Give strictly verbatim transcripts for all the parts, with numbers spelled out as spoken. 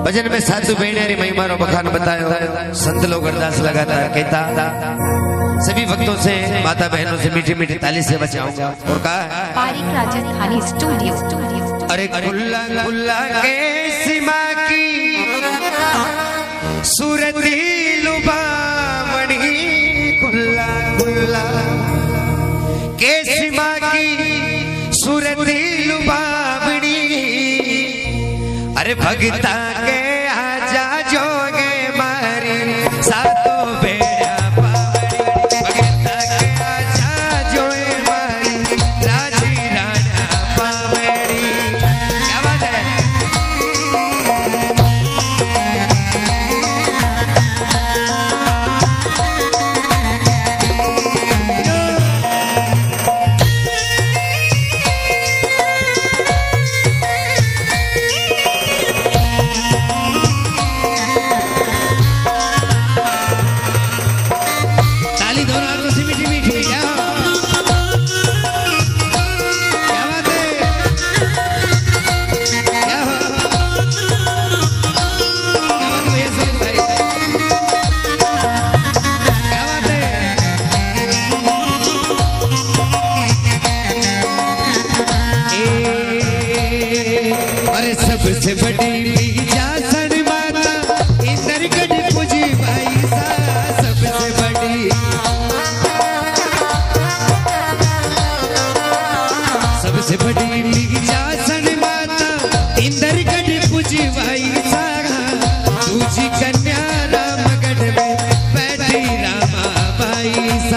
भजन में साधु बेणेरी महिमा रो बखान बतायो, संत लोग अरदास लगाता कहता सभी भक्तों से माता बहनों से मीठी मीठी ताली से बचाऊंगा। और कहा पारिक राजस्थानी स्टूडियो स्टूडियो अरे खुल्ला खुल्ला के सीमा की सूरती लुबामणी, खुल्ला खुल्ला के सीमा की सूरती लुबामणी, अरे भगता के आजा जोगे मारी सातो बेड़ा पावड़ी, भगता के आजा जोगे मारी राजी राणा पावड़ी। क्या बात है? सबसे बड़ी जासन माता इंदर गढ़ पूजी भाई सा, सबसे बड़ी सबसे बड़ी जासन माता इंदर गढ़ पूजी भाई सा, दूजी कन्या रामगढ़ में बैठी रामा भाई सा।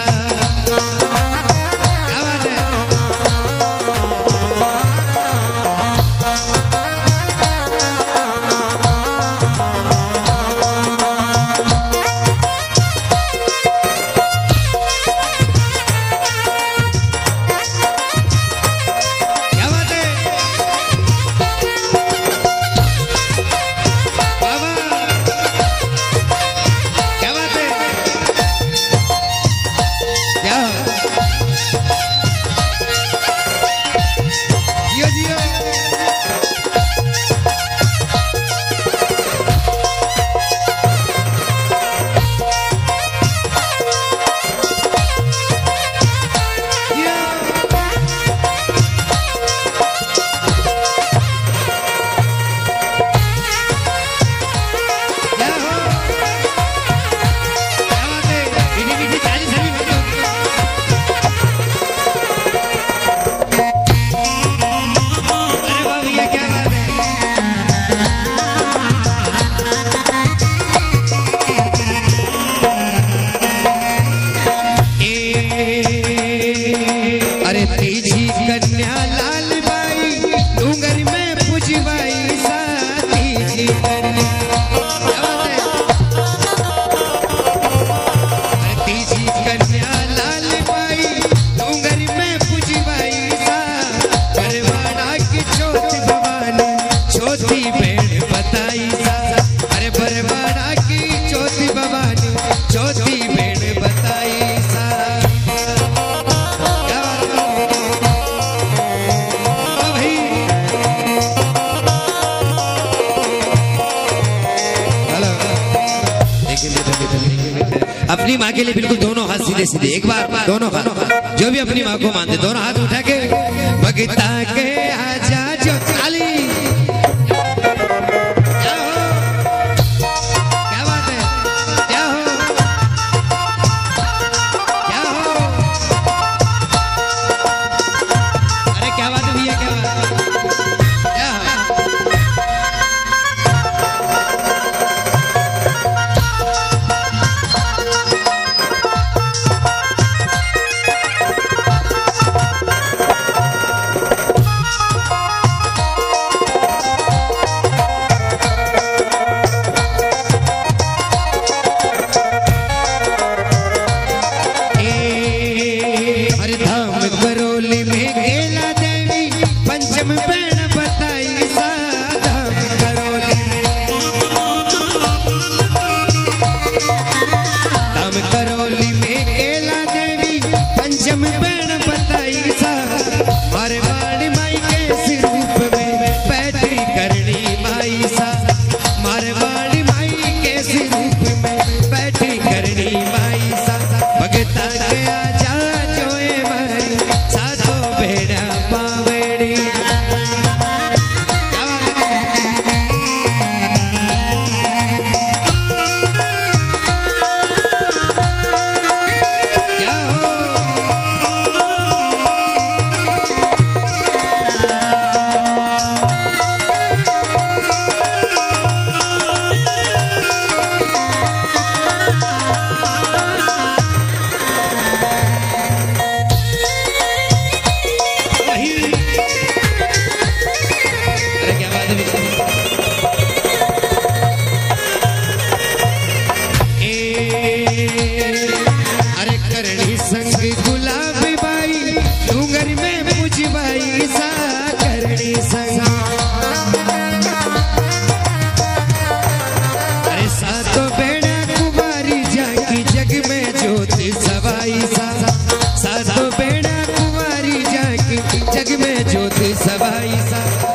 अपनी माँ के लिए बिल्कुल दोनों हाथ सीधे सीधे, एक बार दोनों हाथ, जो भी अपनी माँ को मानते दोनों हाथ उठा के भगता के आजा जो ताली। मारवाड़ी माई के रूप में बैठी करनी माई सा भगता गया जा जोए माई सासो बेड़ा पावड़ी सवाई सा